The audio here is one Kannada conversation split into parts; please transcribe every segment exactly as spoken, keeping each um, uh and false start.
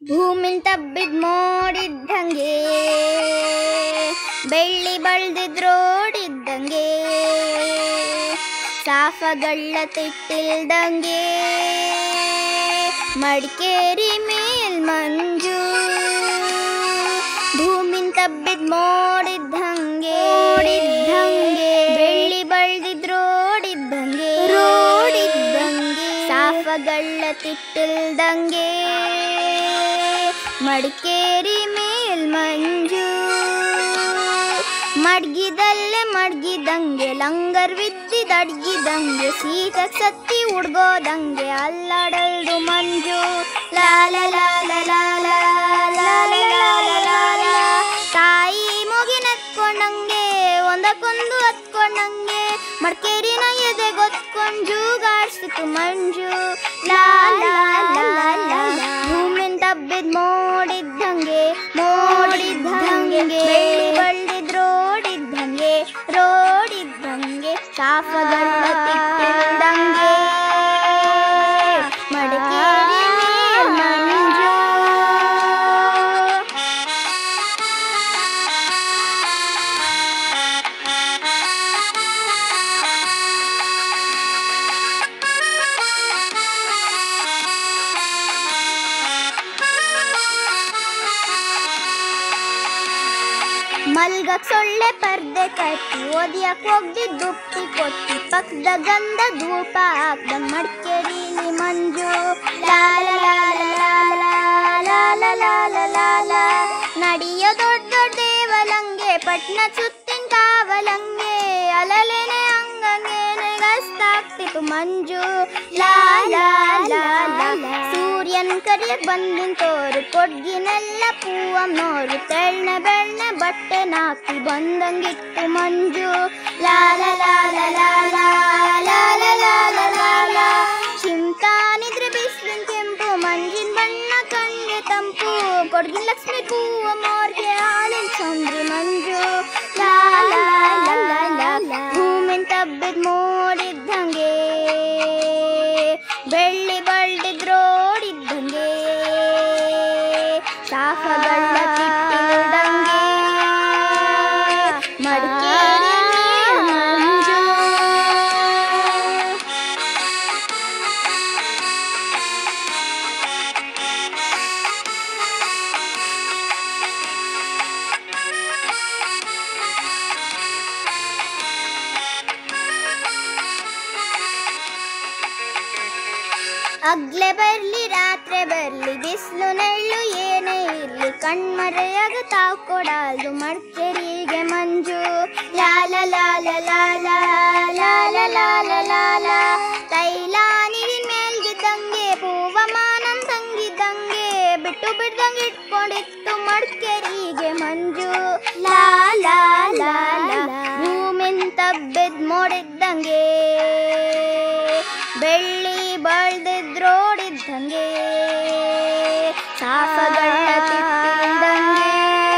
ಭೂಮಿನ್ ತಬ್ಬಿದ್ ಮೋಡಿದ್ದಂಗೆ, ಬೆಳ್ಳಿ ಬಳ್ದಿದ್ರೋಡಿದ್ದಂಗೆ, ಸಾಫಗಳ್ಳ ತಿಟ್ಟಿಲ್ದಂಗೆ, ಮಡಿಕೇರಿ ಮೇಲ್ ಮಂಜು. ಭೂಮಿನ್ ತಬ್ಬಿದ್ ಮೋಡಿದ್ದಂಗೆ, ಓಡಿದ್ದಂಗೆ, ಬೆಳ್ಳಿ ಬಳ್ದಿದ್ರೋಡಿದ್ದಂಗೆ, ರೋಡಿದ್ದಂಗೆ, ಸಾಫಗಳ್ಳ ತಿಟ್ಟಿಲ್ದಂಗೆ, ಮಡಿಕೇರಿ ಮೇಲ್ ಮಂಜು. ಮಡ್ಗಿದಲ್ಲೇ ಮಡ್ಗಿದಂಗೆ, ಲಂಗರ್ ವಿದ್ದಿದ್ ಅಡ್ಗಿದಂಗೆ, ಸೀತ ಸತ್ತಿ ಉಡ್ಗೋದಂಗೆ, ಅಲ್ಲಾಡಲ್ದು ಮಂಜು. ಲಾಲ ಲಾಲ ಲಾಲ ಲಾಲ ಲಾಲ ಲಾಲ. ತಾಯಿ ಮುಗಿನತ್ಕೊಂಡಂಗೆ, ಒಂದಕ್ಕೊಂದು ಹತ್ಕೊಂಡಂಗೆ, ಮಡಿಕೇರಿನ ಎದೆಗೊತ್ಕೊಂಡ್ ಜೂಗಾಡ್ಸಿತು ಮಂಜು. ಲಾಲ ಲಾಲ. ಭೂಮಿನ್ ತಬ್ಬಿದ್ ಮೋಡಿದ್ದಂಗೆ, ಮೋಡಿದ್ದಂಗೆ, ಬೆಳ್ಳಿ ಬಳ್ದಿದ್ರೋಡಿದ್ದಂಗೆ, ರೋಡಿದ್ದಂಗೆ, ಸಾಫಗಳ್ಳ ತಿಟ್ಟಿಲ್ದಂಗೆ, ಮಡಿಕೇರಿ ಮೇಲ್ ಮಂಜು. ಮಲ್ಗಕ್ ಸೊಳ್ಳೆ ಪರ್ದೆ ಕಟ್ಟಿ, ಓದಿಯಕ್ ಹೋಗ್ದಿದ್ ದುಪ್ಪಿ ಕೊಟ್ಟಿ, ಪಕ್ಕದ ಗಂಧ ಧೂಪ ಹಾಕ್ದಂಗ್ ಮಡಿಕೇರಿಲಿ ಮಂಜು. ಲಾಲ ಲಾಲ ಲಾಲ ಲಾಲ ಲಾಲ ಲಾಲ. ನಡಿಯೋ ದೊಡ್ಡ ದೊಡ್ಡ ದೇವಲಂಗೆ, ಪಟ್ನ ಸುತ್ತಿನ ಕಾವಲಂಗೆ, ಅಲಲೇನೆ ಹಂಗಂಗೇನೆ ಗಸ್ತಾಗ್ತಿತ್ತು ಮಂಜು. ಲಾಲ ಲಾಲ. ಸೂರ್ಯನ್ ಕರಿಯಕ್ ಬಂದಿಂತೋರು, ಕೊಡ್ಗಿನೆಲ್ಲ ಪೂವಮ್ನೋರು, ತೆಳ್ನೆ ಬೆಳ್ನೆ ಬಟ್ಟೆ ನಾಕಿ ಬಂದಂಗಿತ್ತು ಮಂಜು. ಲಾಲ ಲಾಲ ಲಾಲ ಲಾಲ ಲಾಲ ಲಾಲ. ಚಿಂತಾನಿದ್ರೆ ಬಿಸಿಲಿನ ಕೆಂಪು, ಮಂಜಿನ ಬಣ್ಣ ಕಣ್ಗೆ ತಂಪು, ಕೊಡ್ಗಿನ ಲಕ್ಷ್ಮಿ ಪೂವಮ್ಮೋರ್ಗೆ ಹಾಲಿನ ಚಂದ್ರಿ ಮಂಜು. ಲಾಲ ಲಾಲ. ಭೂಮಿನ್ ತಬ್ಬಿದ್ ಮೋಡಿದ್ದಂಗೆ, ಬೆಳ್ಳಿ ಬಳ್ದಿದ್ರೋಡಿದ್ದಂಗೆ, ಸಾಫಗಳ್ಳ ತಿಟ್ಟಿಲ್ದಂಗೆ, ಮಡಿಕೇರಿ ಮೇಲ್ ಮಂಜು. ಅಗ್ಲೆ ಬರ್ಲಿ ರಾತ್ರಿ ಬರ್ಲಿ, ಬಿಸಿಲು ನೆಳ್ಳು ಏನೇ ಇರ್ಲಿ, ಕಣ್ಮರೆಯಾಗ ತಾವ್ ಕೊಡಲ್ದು ಮಡಿಕೇರಿಗೆ ಮಂಜು. ಲಾಲ ಲಾಲ ಲಾಲ ಲಾಲ ಲಾಲ ಲಾಲ. ತೈಲ ನೀರಿನ ಮೇಲ್ಗಿದ್ದಂಗೆ, ಪೂವಮಾನನ್ ತಂಗಿದ್ದಂಗೆ, ಬಿಟ್ಟು ಬಿಡ್ದಂಗೆ ಇಟ್ಕೊಂಡಿತ್ತು ಮಡಿಕೇರಿಗೆ ಮಂಜು. ಲಾಲ ಲಾಲ. ಭೂಮಿನ್ ತಬ್ಬಿದ್ ಮೋಡಿದ್ದಂಗೆ, ಬೆಳ್ಳಿ ಬಳ್ದಿದ್ರೋಡಿದ್ದಂಗೆ, ಸಾಫಗಳ್ಳ ತಿಟ್ಟಿಲ್ದಂಗೆ,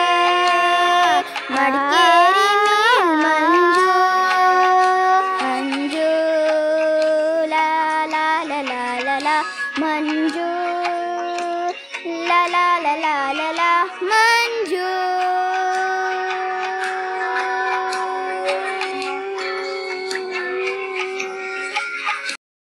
ಮಡಿಕೇರಿ ಮೇಲ್ ಮಂಜು. ಮಂಜು ಲಾ ಲಾ ಲಾ ಲಾ ಲಾ ಮಂಜು ಲಾ ಲಾ ಲಾ ಲಾ ಲಾ.